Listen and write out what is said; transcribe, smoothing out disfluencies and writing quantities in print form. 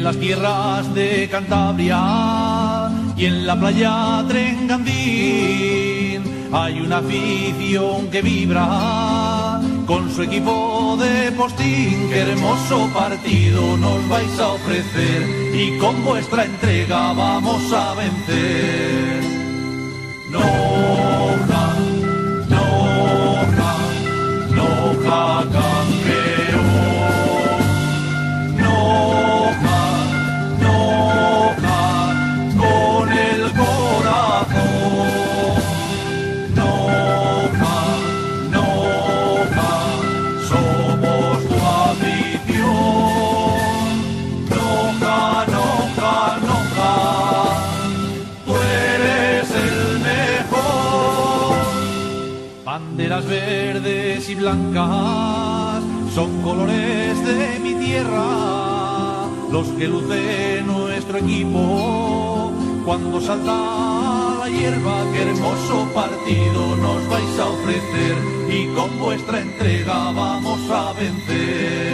las tierras de Cantabria y en la playa Trengandín hay una afición que vibra con su equipo de Postín. Qué hermoso partido nos vais a ofrecer y con vuestra entrega vamos a vencer. Noja, Noja, Noja campeón. Noja, Noja, con el corazón. Noja, Noja, somos tu afición. Noja, Noja, Noja, tú eres el mejor. Banderas verdes y blancas son colores de mi tierra, los que luce nuestro equipo cuando salta la hierba. Qué hermoso partido nos vais a ofrecer y con vuestra entrega vamos a vencer.